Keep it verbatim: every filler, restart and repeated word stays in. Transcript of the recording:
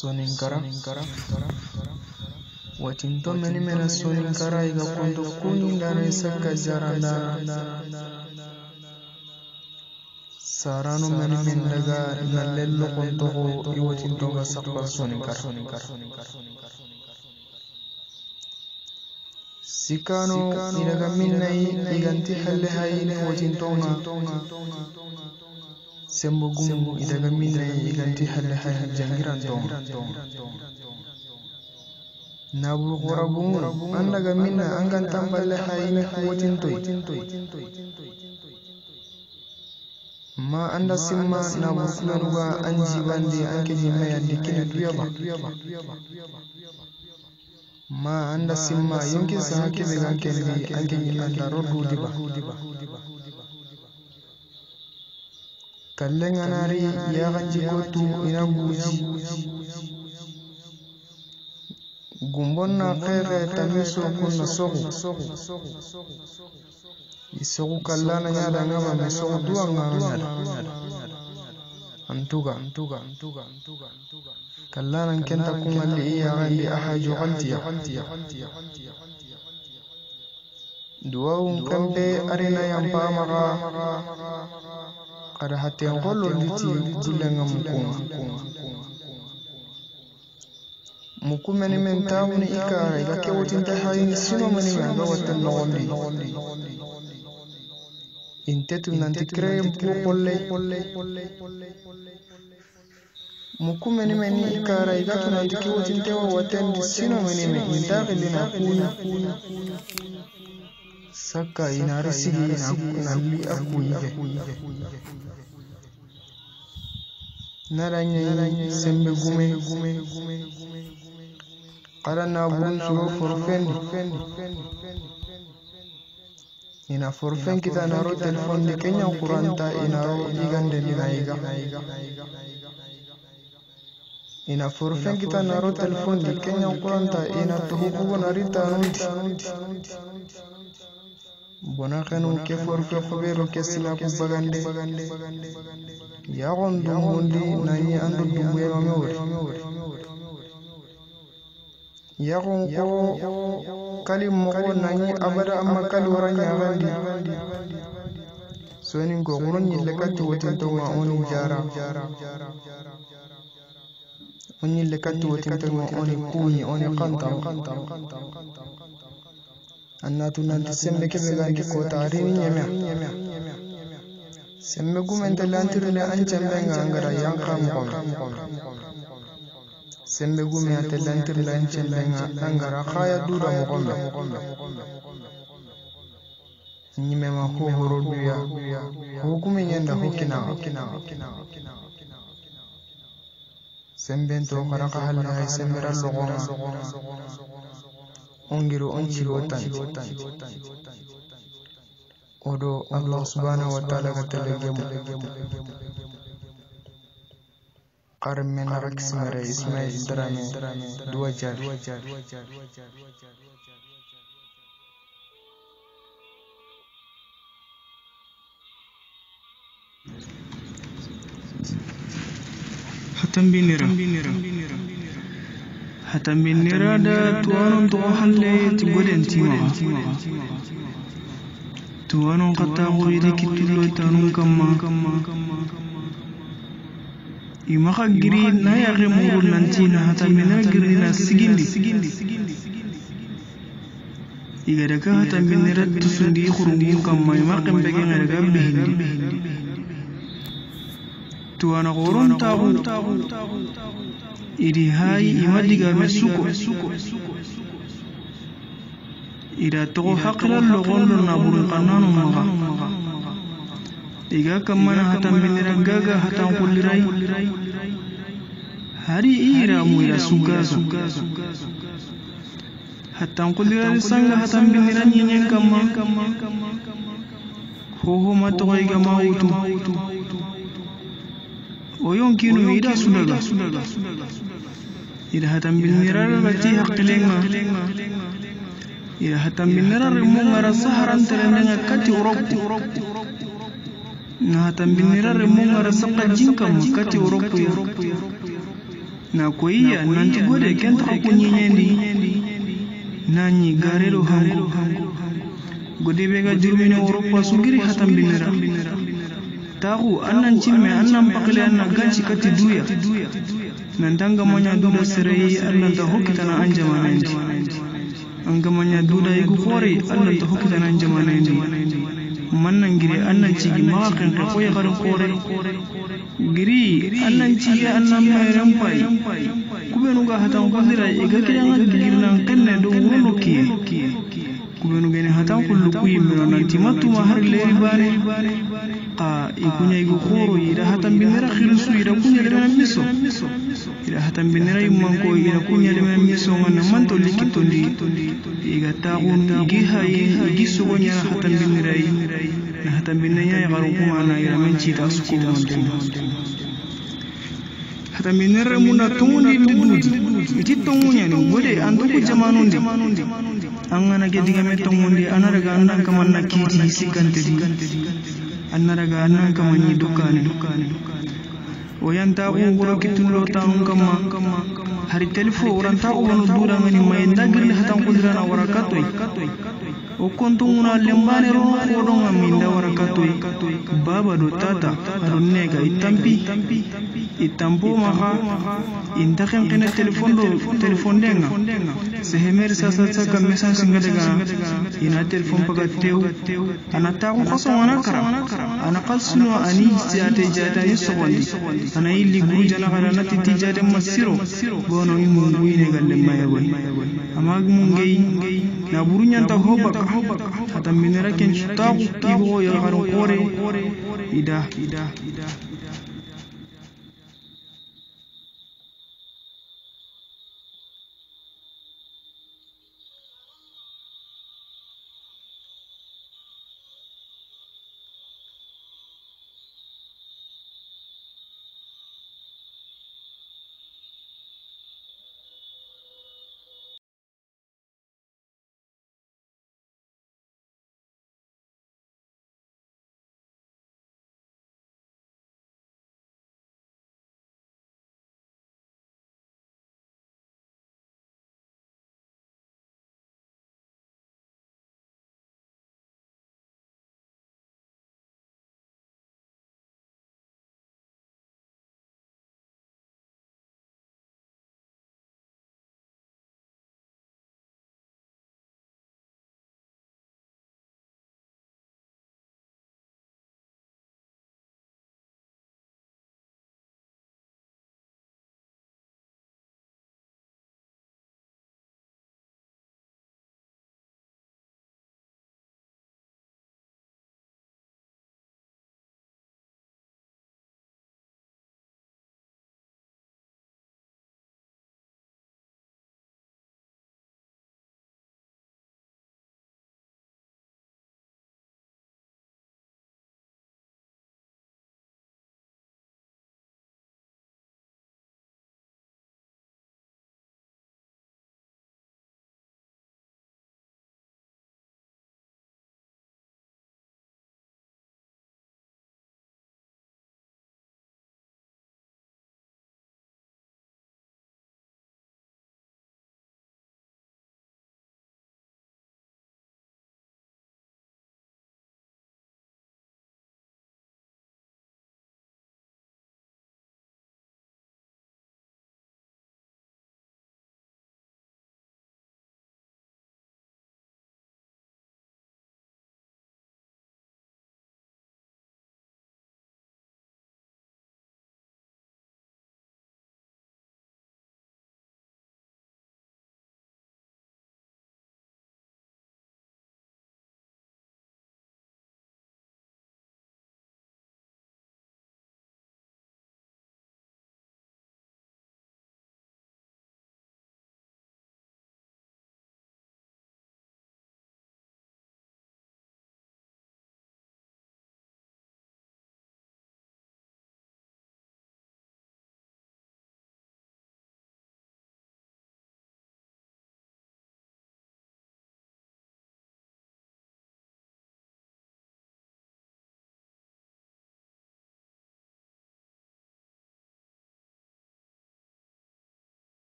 Soninkara Watinto meni mena Soninkara iga kondo kuningana isaka jaranda Sarano meni mendaga nalello kontogo iwatinto ga sakpa Soninkara Sikano inaga minnai iganti halle hayini watintonga Sembogumu idaga minnai iganti halle hayini jangirantonga Nabu gorabumu andaga minna angantamballe hayini watintoi Ma anda simma nabu kunanuga anjibandi anke jimaya dikini duyaba Ma anda simma yonki sahaki began kendi anke jimanda rodu diba Kallenganari yaganji gotu inaguji Gumbonna khere tamiso kunna sogu Isogu kallana nyada ngaba mesogu dua ngana nyada Antuga antuga antuga antuga antuga Kallana kenta kungalli iya gandi ahajo galtiya Dua unkampe arina yampa maga Kada hati yang kolo liti bulenga mukunga Muku meni mentawu ni ikara Iga kewotinta hayini sino meni menga watan nogondi Intetu nanti kreye mpu kolle Muku meni meni ikara Iga tunanti kewotinta wa watan di sino meni menga Indaki lina kuya Saka inari sigi nalli aku ive Naranye sembe gume Kada na burun suro forfendi Ina forfen kita naro telefon di Kenya kuranta inaro igande nina iga Ina forfen kita naro telefon di Kenya kuranta ina tuhukubo narita anuti Bona kanu ke forfe khobero ke sila ku bagande Ya gondu mundi nani andu dumwe mamewori Ya gonko kali mogo nani abada amma kali waranya gandi Soni ngo ngoron yille kati wotintonga oni jara Oni yille kati wotintonga oni kunyi oni kantam Annatu nanti sembe kebe gandi kota arini nyemea Sembe gumente lantirile ancembenga angara yanka mkome Sembe gume ate lantirile ancembenga angara khaya dura mkome Nyimema huhuru duya Hukume nyenda hukina Sembe nto karaka hali hai sembe ralogona Ongiru onchigo tanti Odo Allah subhanahu wa ta'ala katelegemu Qarmen raksimere Ismail Drame Dua jari Hatam binira Hatam binira da tuanon to halle tiboden tima Tuanon kata guridi kitullo tanun kamma Imaka giri na yage muru nantina hatamina giri na sigindi Igadaka hatamina tusundi khurungun kamma imaka mbege ngadaga bihindi Tuana goron tabu Idi hai imadiga mesuko Ida togo haqla logondo na burun kanano maga Iga kamana hatan binira gaga hatan kullirai Hari ira mu ira sugazo Hatan kullirai sanga hatan binira nyenyen kama Hoho matogo iga mautu Oyon kinu ida sudaga Ida hatan binira bati haqilenga Ida hatan binira remungara saharan terenenga kati uropu Na hatan binira remungara saka jinka makati uropu ya na koyiya nanti gode kenta ko kunyenyendi nanyi garelo hango gode bega jurmine Europa sugiri hatam binera tahu annan cimme annan pakle anna ganci kati duya nantanga monya duda serei annan ta hokitana anjamanendi anga monya duda igu khore annan ta hokitana anjamanendi mannan giri annan cigi maqan ka koy garin khore giri annan cigi annan mayran pai kubenu ga hatan kundira iga kiyanga girnan kanne do wono kiye kubenu gene hatan kullu kuyi mino nanti matuma har leri bane qa ikunya igu khoro ida hatan binira khirsu ida kunya lemana miso ida hatan binira yumman ko ida kunya lemana miso ngana manto likitondi iga taun igi haye igi sogonya hatan binira na hatan binaya ya garu kuma na ida menci ta su ko manten hatan binira muna tumundi ndudi iti tumunya ni gode andu ko jamanundi angana ke diga me tumundi anara ga andan kamanna kiti sikante di anara ga annan kamanni dukane wayanta ko goro kitullo taun kama hari telefo uranta ko wono dura ngani may ndagirle hatan kudrana warakatoy o kontunguna lembane ro ko do ngaminda warakatoy baba do tata arunega itampi itampo maha intaken kena telefon do telefon denga sehemer sasa saka message ngadaga ina telefon paga tew ana taku qaso wana kara ana qalsuno ani jate jate yusondi ana illi guru jana gara nati tijade masiro bono imu ngine galle mayagoy amag mungey na burunya ta hobak hata minera ken taku kibo ya garon kore ida ida